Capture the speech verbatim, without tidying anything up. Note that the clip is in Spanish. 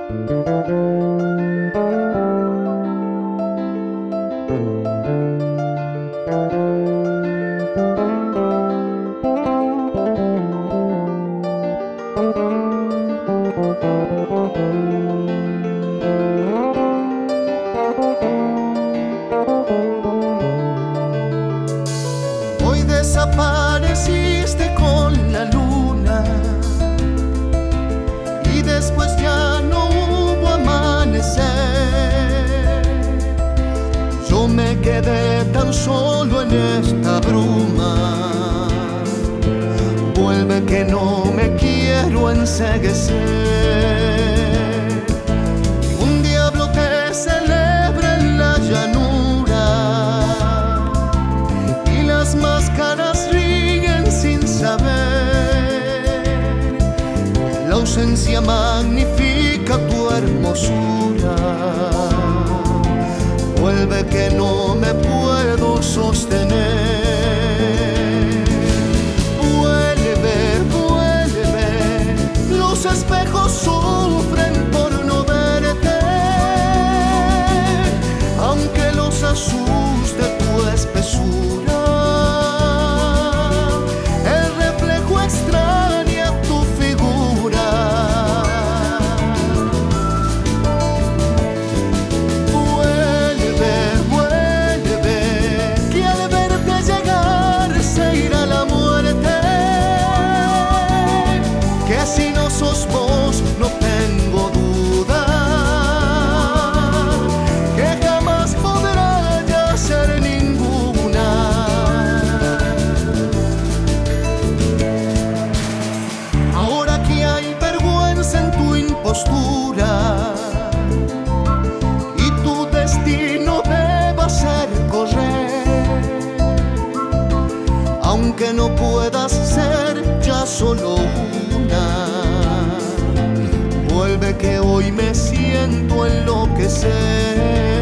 Hoy desapareciste con la luna y después ya no hubo amanecer. Yo me quedé tan solo en esta bruma. Vuelve que no me quiero enceguecer. Un diablo te celebra en la llanura y las máscaras ríen sin saber. La ausencia magnifica tu hermosura. Vuelve que no me puedo sostener. Los espejos sufren por no verte, aunque los asuste tu espesura. El reflejo extraña tu figura. Vuelve, vuelve, que al verte llegar se irá la muerte. Que si no sos vos, no tengo duda que jamás podrá ya ser ninguna. Ahora que hay vergüenza en tu impostura y tu destino deba ser correr, aunque no puedas ser ya solo una. Vuelve que hoy me siento enloquecer.